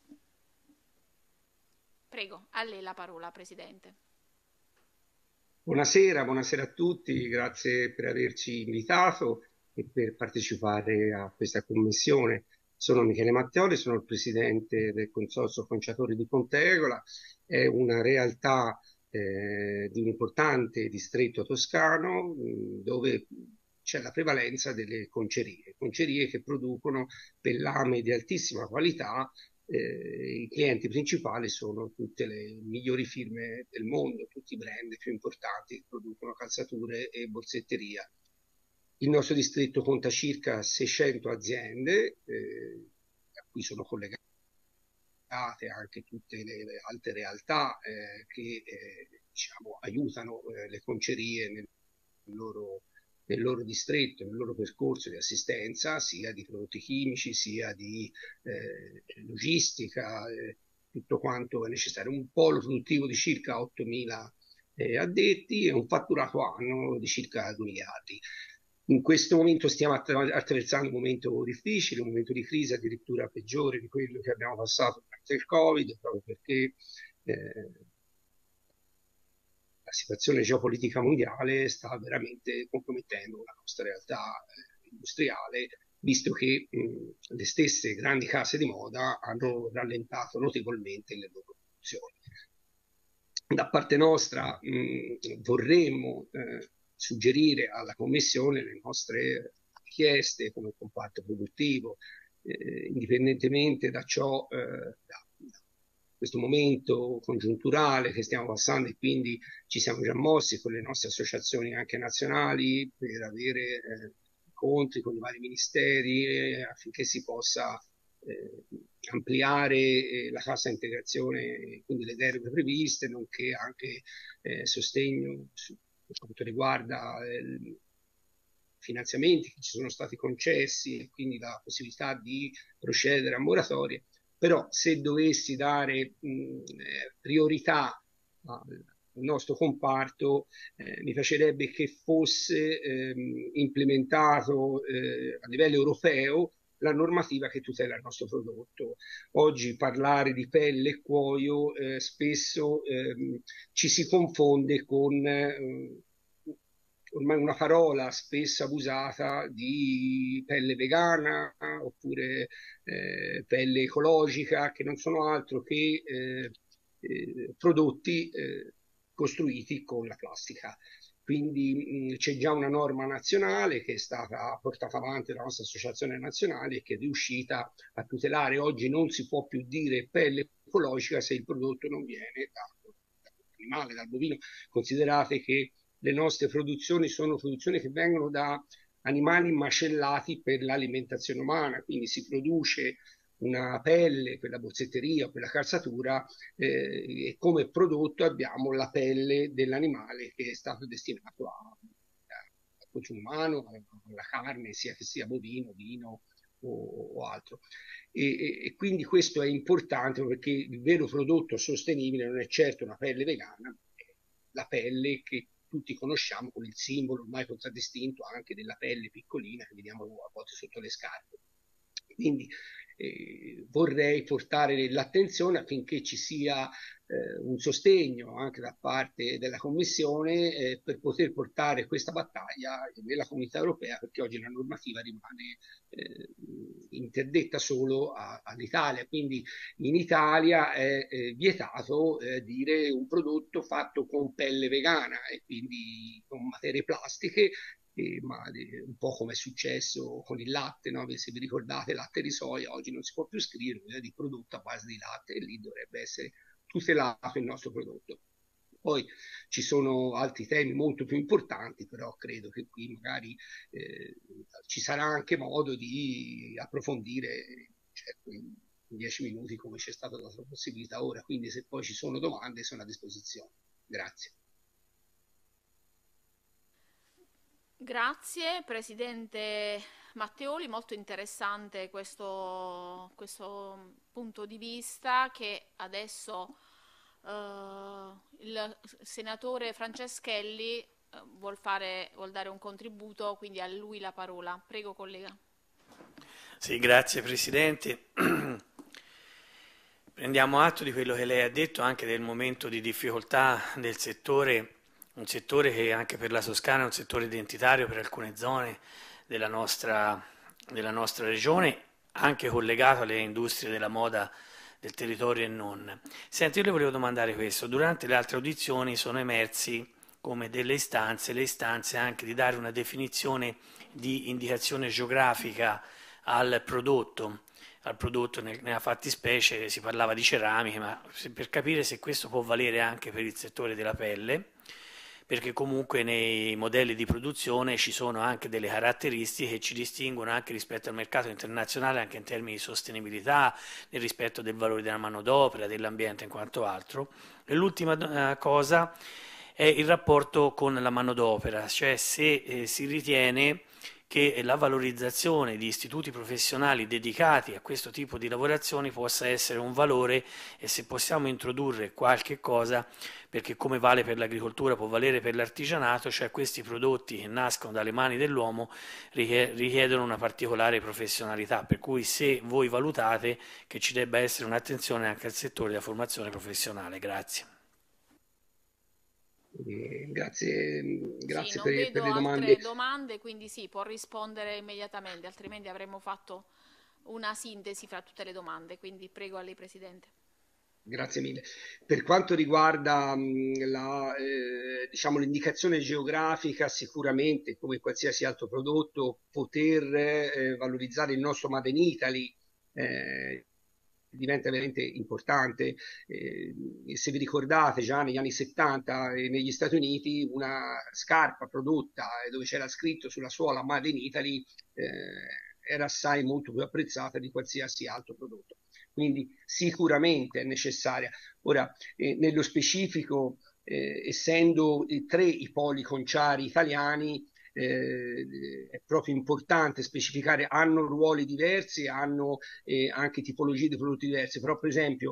Prego, a lei la parola, Presidente. Buonasera, buonasera a tutti, grazie per averci invitato e per partecipare a questa commissione. Sono Michele Matteoli, sono il Presidente del Consorzio Conciatori di Ponte Egola, è una realtà Eh, di un importante distretto toscano mh, dove c'è la prevalenza delle concerie, concerie che producono pellame di altissima qualità. Eh, i clienti principali sono tutte le migliori firme del mondo, tutti i brand più importanti che producono calzature e borsetteria. Il nostro distretto conta circa seicento aziende eh, a cui sono collegate anche tutte le, le altre realtà eh, che eh, diciamo, aiutano eh, le concerie nel loro, nel loro distretto, nel loro percorso di assistenza, sia di prodotti chimici, sia di eh, logistica, eh, tutto quanto è necessario. Un polo produttivo di circa ottomila eh, addetti e un fatturato annuo di circa due miliardi. In questo momento stiamo attraversando un momento difficile, un momento di crisi addirittura peggiore di quello che abbiamo passato durante il Covid, proprio perché eh, la situazione geopolitica mondiale sta veramente compromettendo la nostra realtà eh, industriale, visto che mh, le stesse grandi case di moda hanno rallentato notevolmente le loro produzioni. Da parte nostra mh, vorremmo eh, suggerire alla Commissione le nostre richieste come comparto produttivo, eh, indipendentemente da ciò, eh, da, da questo momento congiunturale che stiamo passando, e quindi ci siamo già mossi con le nostre associazioni anche nazionali per avere eh, incontri con i vari ministeri eh, affinché si possa eh, ampliare eh, la cassa integrazione, quindi le deroghe previste, nonché anche eh, sostegno su, per quanto riguarda eh, finanziamenti che ci sono stati concessi e quindi la possibilità di procedere a moratorie. Però se dovessi dare mh, priorità al nostro comparto, eh, mi piacerebbe che fosse ehm, implementato eh, a livello europeo la normativa che tutela il nostro prodotto. Oggi parlare di pelle e cuoio eh, spesso ehm, ci si confonde con eh, ormai una parola spesso abusata di pelle vegana oppure eh, pelle ecologica, che non sono altro che eh, eh, prodotti eh, costruiti con la plastica. Quindi c'è già una norma nazionale che è stata portata avanti dalla nostra associazione nazionale e che è riuscita a tutelare. Oggi non si può più dire pelle ecologica se il prodotto non viene dall'animale, dal bovino. Considerate che le nostre produzioni sono produzioni che vengono da animali macellati per l'alimentazione umana, quindi si produce una pelle per la bozzetteria o per la calzatura eh, e come prodotto abbiamo la pelle dell'animale che è stato destinato a, a consumo umano, alla carne, sia che sia bovino, vino o, o altro. E, e, e quindi questo è importante perché il vero prodotto sostenibile non è certo una pelle vegana, è la pelle che tutti conosciamo con il simbolo ormai contraddistinto anche della pelle piccolina che vediamo a volte sotto le scarpe. Quindi eh, vorrei portare l'attenzione affinché ci sia eh, un sostegno anche da parte della Commissione eh, per poter portare questa battaglia nella Comunità Europea, perché oggi la normativa rimane eh, interdetta solo all'Italia. Quindi in Italia è eh, vietato eh, dire un prodotto fatto con pelle vegana e quindi con materie plastiche. Eh, ma eh, un po' come è successo con il latte, no? Se vi ricordate, latte di soia oggi non si può più scrivere eh, di prodotto a base di latte, e lì dovrebbe essere tutelato il nostro prodotto. Poi ci sono altri temi molto più importanti, però credo che qui magari eh, ci sarà anche modo di approfondire, certo, in dieci minuti come c'è stata la possibilità ora, quindi se poi ci sono domande sono a disposizione. Grazie. Grazie Presidente Matteoli, molto interessante questo, questo punto di vista che adesso eh, il senatore Franceschelli eh, vuol, fare, vuol dare un contributo, quindi a lui la parola. Prego collega. Sì, grazie Presidente. Prendiamo atto di quello che lei ha detto, anche del momento di difficoltà del settore. Un settore che anche per la Toscana è un settore identitario per alcune zone della nostra, della nostra regione, anche collegato alle industrie della moda del territorio e non. Senti, io le volevo domandare questo. Durante le altre audizioni sono emersi come delle istanze, le istanze anche di dare una definizione di indicazione geografica al prodotto. Al prodotto nella fattispecie si parlava di ceramiche, ma per capire se questo può valere anche per il settore della pelle, perché comunque nei modelli di produzione ci sono anche delle caratteristiche che ci distinguono anche rispetto al mercato internazionale, anche in termini di sostenibilità, nel rispetto del valore della manodopera, dell'ambiente in quanto altro. E l'ultima cosa è il rapporto con la manodopera, cioè se eh, si ritiene che la valorizzazione di istituti professionali dedicati a questo tipo di lavorazioni possa essere un valore e se possiamo introdurre qualche cosa, perché come vale per l'agricoltura può valere per l'artigianato, cioè questi prodotti che nascono dalle mani dell'uomo richiedono una particolare professionalità, per cui se voi valutate che ci debba essere un'attenzione anche al settore della formazione professionale. Grazie. Eh, grazie, grazie Sì, non per, per vedo le altre domande. domande, quindi sì, può rispondere immediatamente, altrimenti avremmo fatto una sintesi fra tutte le domande, quindi prego a lei, Presidente. Grazie mille. Per quanto riguarda mh, la, eh, diciamo, l'indicazione geografica, sicuramente, come qualsiasi altro prodotto, poter eh, valorizzare il nostro Made in Italy eh, diventa veramente importante. Eh, se vi ricordate, già negli anni settanta eh, negli Stati Uniti una scarpa prodotta eh, dove c'era scritto sulla suola Made in Italy eh, era assai molto più apprezzata di qualsiasi altro prodotto. Quindi sicuramente è necessaria. Ora, eh, nello specifico, eh, essendo eh, tre i poli conciari italiani, eh, è proprio importante specificare, hanno ruoli diversi, hanno eh, anche tipologie di prodotti diverse, però per esempio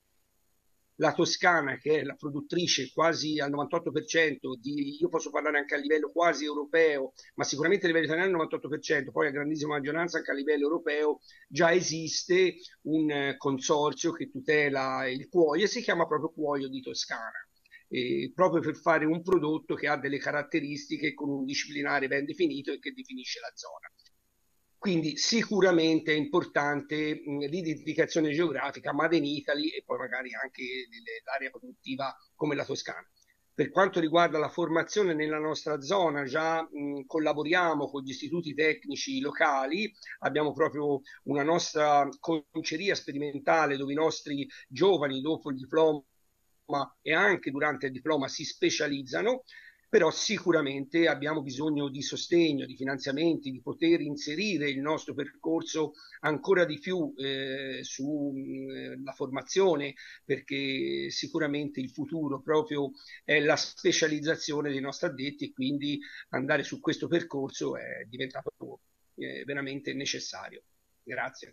la Toscana, che è la produttrice quasi al novantotto per cento di, io posso parlare anche a livello quasi europeo, ma sicuramente a livello italiano al novantotto per cento, poi a grandissima maggioranza anche a livello europeo già esiste un eh, consorzio che tutela il cuoio e si chiama proprio Cuoio di Toscana. Eh, proprio per fare un prodotto che ha delle caratteristiche con un disciplinare ben definito e che definisce la zona. Quindi sicuramente è importante mh, l'identificazione geografica, Made in Italy e poi magari anche l'area produttiva come la Toscana. Per quanto riguarda la formazione nella nostra zona, già mh, collaboriamo con gli istituti tecnici locali, abbiamo proprio una nostra conceria sperimentale dove i nostri giovani dopo il diploma e anche durante il diploma si specializzano, però sicuramente abbiamo bisogno di sostegno, di finanziamenti, di poter inserire il nostro percorso ancora di più eh, sulla formazione, perché sicuramente il futuro proprio è la specializzazione dei nostri addetti e quindi andare su questo percorso è diventato eh, veramente necessario. Grazie.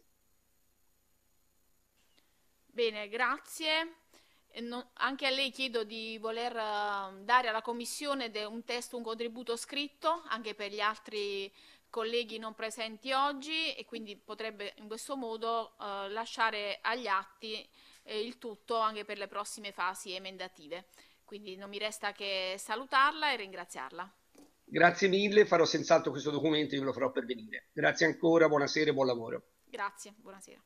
Bene, grazie. Non, anche a lei chiedo di voler uh, dare alla Commissione un testo, un contributo scritto, anche per gli altri colleghi non presenti oggi, e quindi potrebbe in questo modo uh, lasciare agli atti eh, il tutto anche per le prossime fasi emendative. Quindi non mi resta che salutarla e ringraziarla. Grazie mille, farò senz'altro questo documento e ve lo farò pervenire. Grazie ancora, buonasera e buon lavoro. Grazie, buonasera.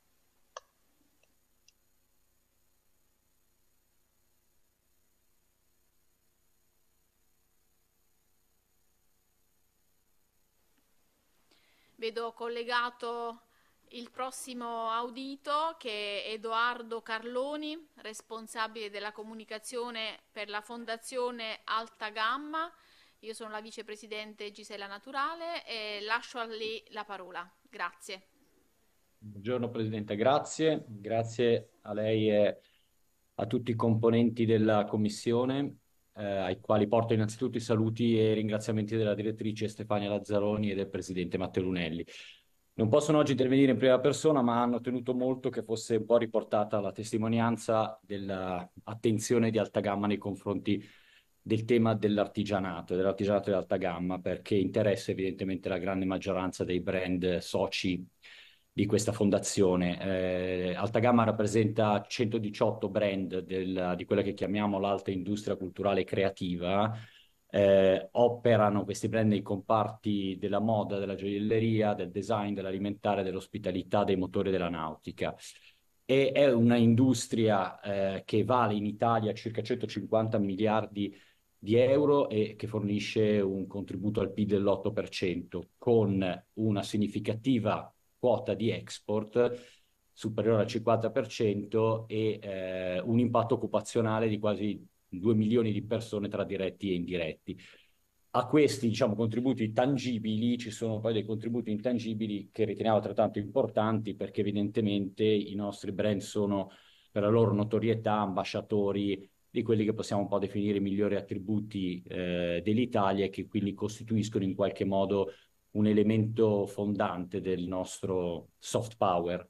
Vedo collegato il prossimo audito, che è Edoardo Carloni, responsabile della comunicazione per la Fondazione Alta Gamma. Io sono la vicepresidente Gisella Naturale e lascio a lei la parola. Grazie. Buongiorno Presidente, grazie. Grazie a lei e a tutti i componenti della Commissione, eh, ai quali porto innanzitutto i saluti e i ringraziamenti della direttrice Stefania Lazzaroni e del Presidente Matteo Lunelli. Non possono oggi intervenire in prima persona, ma hanno tenuto molto che fosse un po' riportata la testimonianza dell'attenzione di alta gamma nei confronti del tema dell'artigianato e dell'artigianato di alta gamma, perché interessa evidentemente la grande maggioranza dei brand soci di questa fondazione. Eh, Alta Gamma rappresenta centodiciotto brand del, di quella che chiamiamo l'alta industria culturale e creativa. Eh, operano questi brand nei comparti della moda, della gioielleria, del design, dell'alimentare, dell'ospitalità, dei motori della nautica. E è una industria eh, che vale in Italia circa centocinquanta miliardi di euro e che fornisce un contributo al P I D dell'otto per cento, con una significativa quota di export superiore al cinquanta per cento e eh, un impatto occupazionale di quasi due milioni di persone tra diretti e indiretti. A questi, diciamo, contributi tangibili ci sono poi dei contributi intangibili che riteniamo altrettanto importanti, perché evidentemente i nostri brand sono, per la loro notorietà, ambasciatori di quelli che possiamo un po' definire i migliori attributi eh, dell'Italia e che quindi costituiscono in qualche modo un elemento fondante del nostro soft power.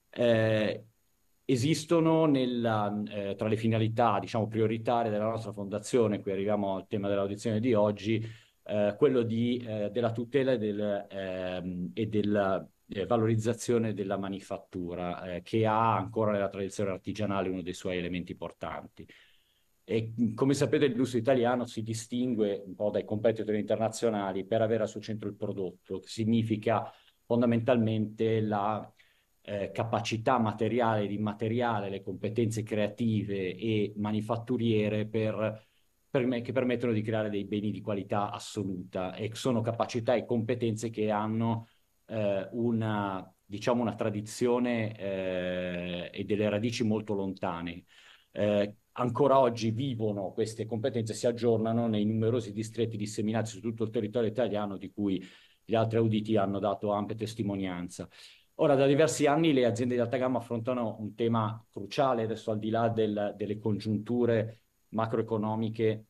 Eh, esistono nella, eh, tra le finalità, diciamo, prioritarie della nostra fondazione, qui arriviamo al tema dell'audizione di oggi, eh, quello di, eh, della tutela e, del, ehm, e della eh, valorizzazione della manifattura, eh, che ha ancora nella tradizione artigianale uno dei suoi elementi portanti. E come sapete l'industria italiana si distingue un po' dai competitor internazionali per avere al suo centro il prodotto, che significa fondamentalmente la eh, capacità materiale ed immateriale, le competenze creative e manifatturiere per, per me, che permettono di creare dei beni di qualità assoluta, e sono capacità e competenze che hanno eh, una, diciamo, una tradizione eh, e delle radici molto lontane. Eh, ancora oggi vivono queste competenze, si aggiornano nei numerosi distretti disseminati su tutto il territorio italiano, di cui gli altri auditi hanno dato ampia testimonianza. Ora, da diversi anni le aziende di alta gamma affrontano un tema cruciale, adesso al di là del, delle congiunture macroeconomiche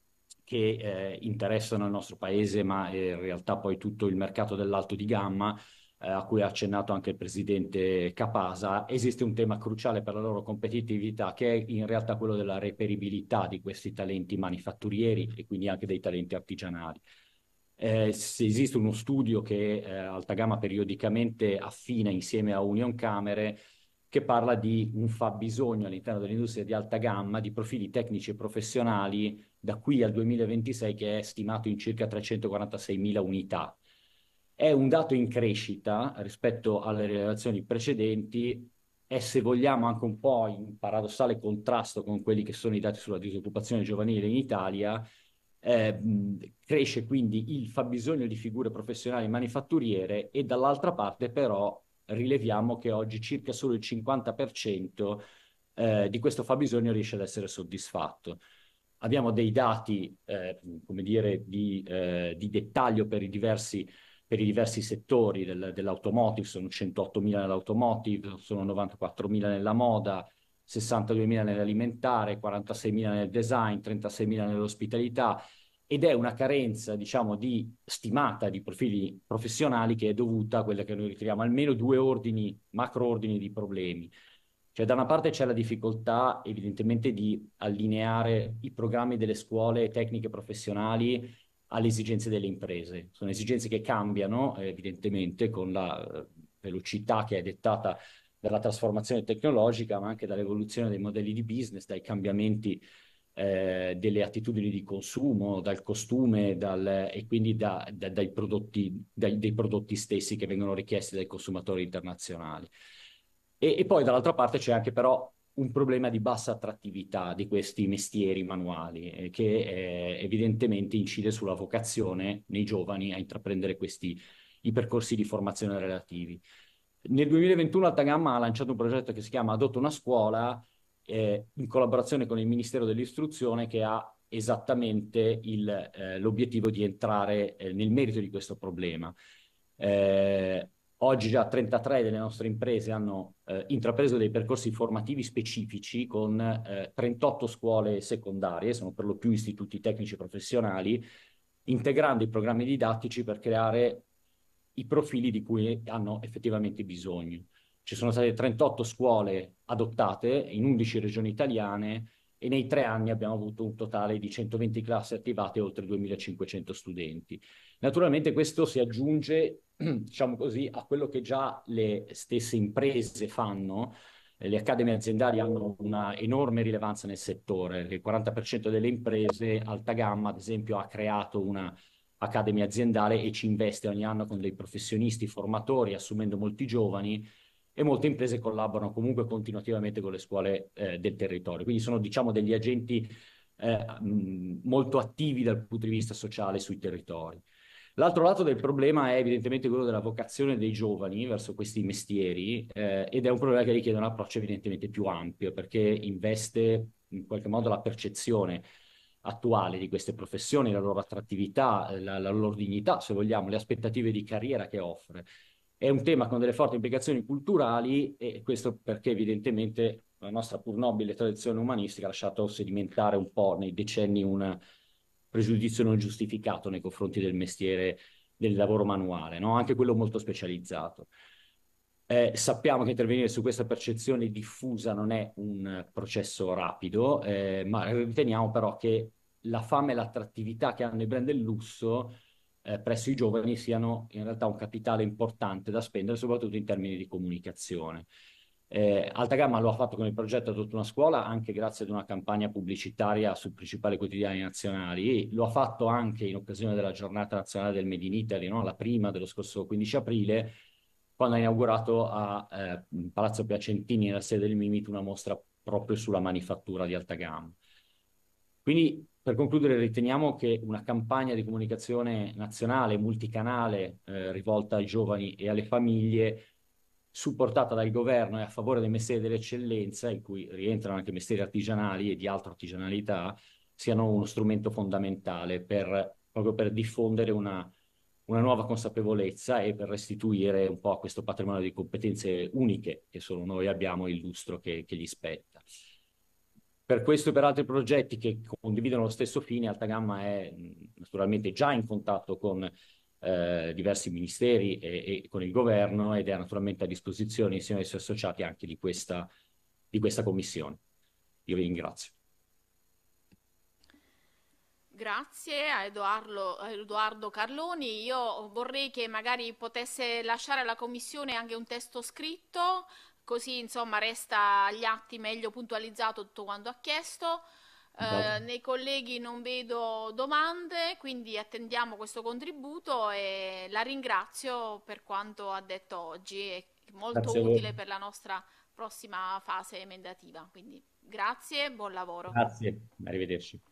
che eh, interessano il nostro paese, ma in realtà poi tutto il mercato dell'alto di gamma, eh, a cui ha accennato anche il presidente Capasa. Esiste un tema cruciale per la loro competitività, che è in realtà quello della reperibilità di questi talenti manifatturieri e quindi anche dei talenti artigianali. Eh, esiste uno studio che eh, Alta Gamma periodicamente affina insieme a Unioncamere, che parla di un fabbisogno all'interno dell'industria di alta gamma di profili tecnici e professionali da qui al duemilaventisei, che è stimato in circa trecentoquarantaseimila unità. È un dato in crescita rispetto alle rilevazioni precedenti, e se vogliamo anche un po' in paradossale contrasto con quelli che sono i dati sulla disoccupazione giovanile in Italia. Eh, cresce quindi il fabbisogno di figure professionali manifatturiere, e dall'altra parte però rileviamo che oggi circa solo il cinquanta per cento eh, di questo fabbisogno riesce ad essere soddisfatto. Abbiamo dei dati, eh, come dire, di, eh, di dettaglio per i diversi, per i diversi settori del, dell'automotive. Sono centottomila nell'automotive, sono novantaquattromila nella moda, sessantaduemila nell'alimentare, quarantaseimila nel design, trentaseimila nell'ospitalità, ed è una carenza, diciamo, di stimata di profili professionali che è dovuta a quelle che noi ritiriamo almeno due ordini, macro ordini di problemi. Cioè, da una parte c'è la difficoltà evidentemente di allineare i programmi delle scuole tecniche professionali alle esigenze delle imprese. Sono esigenze che cambiano eh, evidentemente con la eh, velocità che è dettata dalla trasformazione tecnologica, ma anche dall'evoluzione dei modelli di business, dai cambiamenti eh, delle attitudini di consumo, dal costume dal, e quindi da, da, dai, prodotti, dai, dei prodotti stessi che vengono richiesti dai consumatori internazionali. E, e poi dall'altra parte c'è anche però un problema di bassa attrattività di questi mestieri manuali, eh, che eh, evidentemente incide sulla vocazione nei giovani a intraprendere questi i percorsi di formazione relativi. Nel duemilaventuno Alta Gamma ha lanciato un progetto che si chiama Adotta una scuola, eh, in collaborazione con il Ministero dell'Istruzione, che ha esattamente eh, l'obiettivo di entrare eh, nel merito di questo problema. Eh, oggi già trentatré delle nostre imprese hanno eh, intrapreso dei percorsi formativi specifici con eh, trentotto scuole secondarie, sono per lo più istituti tecnici professionali, integrando i programmi didattici per creare i profili di cui hanno effettivamente bisogno. Ci sono state trentotto scuole adottate in undici regioni italiane, e nei tre anni abbiamo avuto un totale di centoventi classi attivate e oltre duemilacinquecento studenti. Naturalmente questo si aggiunge, diciamo così, a quello che già le stesse imprese fanno. Le accademie aziendali hanno una enorme rilevanza nel settore. Il quaranta per cento delle imprese, Alta Gamma, ad esempio, ha creato una accademia aziendale e ci investe ogni anno con dei professionisti formatori, assumendo molti giovani, e molte imprese collaborano comunque continuativamente con le scuole eh, del territorio. Quindi sono, diciamo, degli agenti eh, mh, molto attivi dal punto di vista sociale sui territori. L'altro lato del problema è evidentemente quello della vocazione dei giovani verso questi mestieri, eh, ed è un problema che richiede un approccio evidentemente più ampio, perché investe in qualche modo la percezione attuale di queste professioni, la loro attrattività, la, la loro dignità, se vogliamo, le aspettative di carriera che offre. È un tema con delle forti implicazioni culturali, e questo perché evidentemente la nostra pur nobile tradizione umanistica ha lasciato sedimentare un po' nei decenni un pregiudizio non giustificato nei confronti del mestiere del lavoro manuale, no? Anche quello molto specializzato. Eh, sappiamo che intervenire su questa percezione diffusa non è un processo rapido, eh, ma riteniamo però che la fama e l'attrattività che hanno i brand del lusso eh, presso i giovani siano in realtà un capitale importante da spendere, soprattutto in termini di comunicazione. Eh, Alta Gamma lo ha fatto con il progetto Tutta una scuola, anche grazie ad una campagna pubblicitaria sui principali quotidiani nazionali, e lo ha fatto anche in occasione della giornata nazionale del Made in Italy, no? La prima dello scorso quindici aprile, quando ha inaugurato a eh, Palazzo Piacentini, nella sede del Mimit, una mostra proprio sulla manifattura di alta gamma. Quindi, per concludere, riteniamo che una campagna di comunicazione nazionale, multicanale, eh, rivolta ai giovani e alle famiglie, supportata dal governo e a favore dei mestieri dell'eccellenza, in cui rientrano anche mestieri artigianali e di alta artigianalità, siano uno strumento fondamentale per, proprio per diffondere una, una nuova consapevolezza e per restituire un po' a questo patrimonio di competenze uniche che solo noi abbiamo il lustro che, che gli spetta. Per questo e per altri progetti che condividono lo stesso fine, Alta Gamma è naturalmente già in contatto con eh, diversi ministeri e, e con il governo, ed è naturalmente a disposizione insieme ai suoi associati anche di questa, di questa commissione. Io vi ringrazio. Grazie a Edoardo, a Edoardo Carloni. Io vorrei che magari potesse lasciare alla Commissione anche un testo scritto, così insomma resta agli atti meglio puntualizzato tutto quanto ha chiesto. Eh, nei colleghi non vedo domande, quindi attendiamo questo contributo e la ringrazio per quanto ha detto oggi, è molto Grazie utile per la nostra prossima fase emendativa. Quindi grazie, buon lavoro. Grazie, arrivederci.